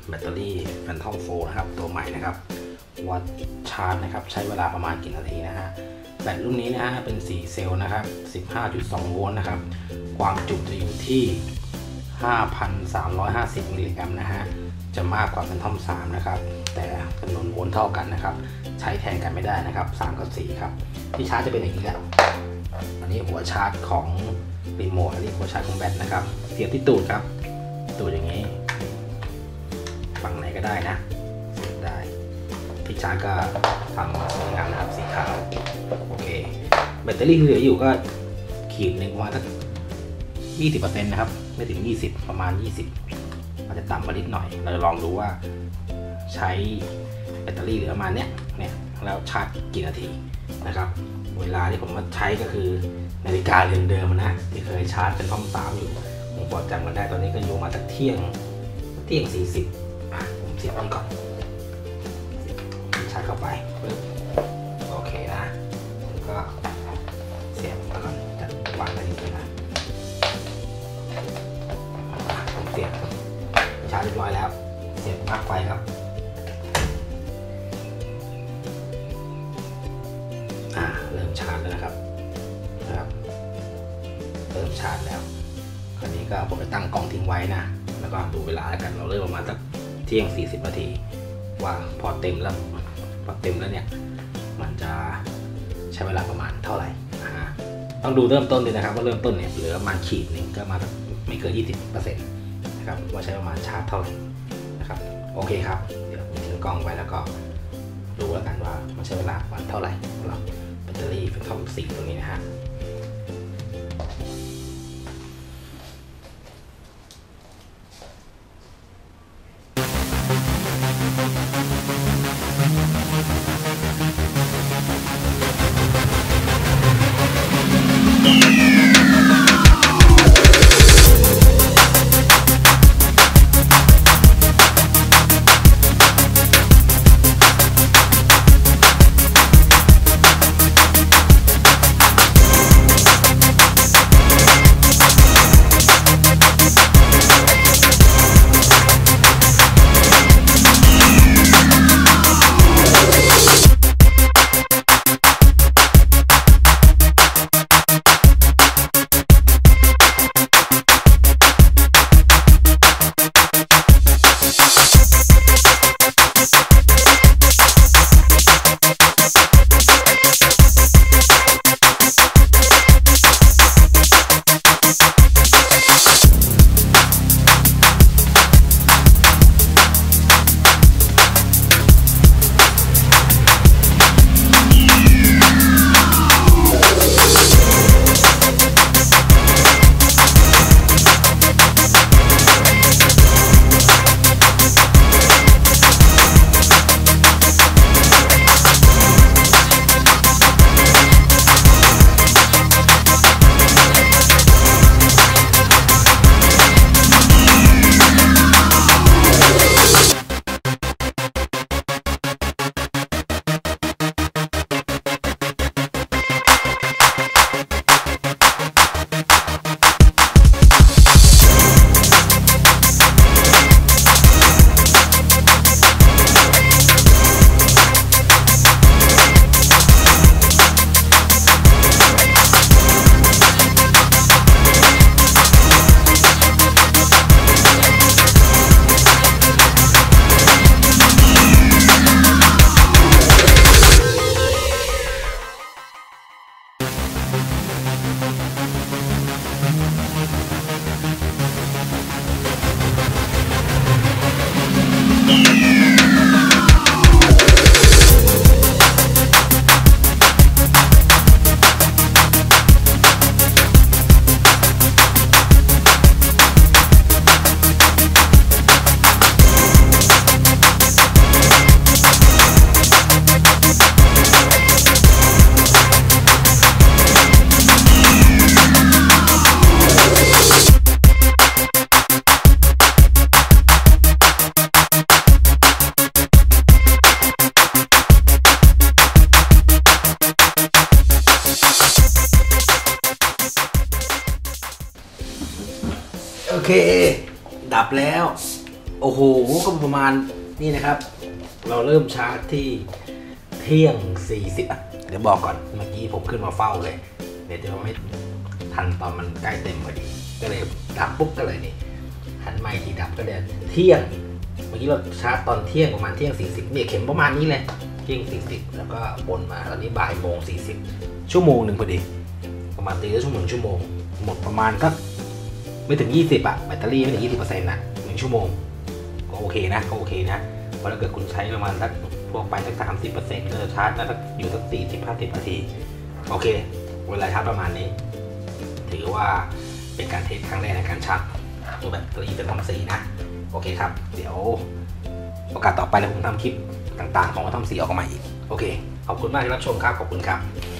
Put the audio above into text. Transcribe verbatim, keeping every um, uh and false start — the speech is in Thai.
แบตเตอรี่แฟนทอมโฟนะครับตัวใหม่นะครับวัดชาร์จนะครับใช้เวลาประมาณกี่นาทีนะฮะแบตรุ่นนี้นะฮะเป็นสี่เซลล์นะครับ สิบห้าจุดสอง โวลต์นะครับความจุจะอยู่ที่ ห้าพันสามร้อยห้าสิบ มิลลิกรัมนะฮะจะมากกว่าแฟนทอมสามนะครับแต่จำนวนโวลต์เท่ากันนะครับใช้แทนกันไม่ได้นะครับสามกับสี่ครับที่ชาร์จจะเป็นอย่างนี้แหละอันนี้หัวชาร์จของรีโมทอันนี้หัวชาร์จของแบตนะครับเสียบที่ตูดครับตูดอย่างนี้ฝั่งไหนก็ได้นะเสียบได้ที่ชาร์จก็ทำสวยงามนะครับสีขาวโอเคแบตเตอรี่ที่เหลืออยู่ก็ขีดหนึ่งประมาณสักยี่สิบเปอร์เซ็นต์นะครับไม่ถึงยี่สิบประมาณยี่สิบอาจจะต่ำมานิดหน่อยเราลองดูว่าใช้แบตเตอรี่เหลือประมาณเนี้ยเนี่ยแล้วชาร์จกี่นาทีนะครับเวลาที่ผมมาใช้ก็คือนาฬิกาเรือนเดิมนะที่เคยชาร์จเป็นท่อมสามอยู่ผมพอจำกันได้ตอนนี้ก็อยู่มาจากเที่ยงเที่ยงสี่สิบผมเสียบมันก่อนชาร์จเข้าไปปึ๊บโอเคนะแล้วก็เสียบมาก่อนจะวางไว้ที่นี่นะผมเสียบชาร์จเรียบร้อยแล้วเสียบปลั๊กไฟครับอ่าเริ่มชาร์จแล้วนะครับนะครับเริ่มชาร์จแล้วคราวนี้ก็ผมจะตั้งกล้องทิ้งไว้นะแล้วก็ดูเวลาแล้วกันเราเริ่มประมาณสักเที่ยงสี่สิบนาทีว่าพอเต็มแล้วพอเต็มแล้วเนี่ยมันจะใช้เวลาประมาณเท่าไหร่นะฮะต้องดูเริ่มต้นเลยนะครับว่าเริ่มต้นเนี่ยเหลือประมาณขีดหนึ่งก็มาไม่เกิน ยี่สิบเปอร์เซ็นต์ นะครับว่าใช้ประมาณชาร์จเท่าไหร่นะครับโอเคครับเดี๋ยวผมทิ้งกล้องไว้แล้วก็ดูแล้วกันว่ามันใช้เวลาประมาณเท่าไหร่สำหรับแบตเตอรี่แฟนทอมสี่ตัวนี้นะฮะโอเคดับแล้วโอ้โหก็ประมาณนี่นะครับเราเริ่มชาร์จที่เที่ยงสี่สิบอ่ะเดี๋ยวบอกก่อนเมื่อกี้ผมขึ้นมาเฝ้าเลยเดี๋ยวจะไม่ทันตอนมันใกล้เต็มพอดีก็เลยดับปุ๊บก็เลยนี่หันไมค์ทีดับก็เดี๋ยวเที่ยงเมื่อกี้เราชาร์จตอนเที่ยงประมาณเที่ยงสี่สิบเนี่ยเข็มประมาณนี้เลยเที่ยงสี่สิบแล้วก็บนมาตอนนี้บ่ายโมงสี่สิบชั่วโมงหนึ่งพอดีประมาณตีละชั่วโมงชั่วโมงหมดประมาณสักไม่ถึงยี่สิบอะแบตเตอรี่ไม่ถึงยี่สิบเปอร์เซ็นต์นะหนึ่งชั่วโมงก็โอเคนะก็โอเคนะเพราะถ้าเกิดคุณใช้ประมาณสักพวกไปสักสามสิบเปอร์เซ็นต์ก็จะชาร์จได้สักอยู่สักสี่สิบห้าสิบนาทีโอเคเวลาชาร์จประมาณนี้ถือว่าเป็นการเทสครั้งแรกในการชาร์จตัวแบตเตอรี่เป็นของสีนะโอเคครับเดี๋ยวโอกาสต่อไปเราผมทำคลิปต่างๆของทำสีออกมาอีกโอเคขอบคุณมากที่รับชมครับขอบคุณครับ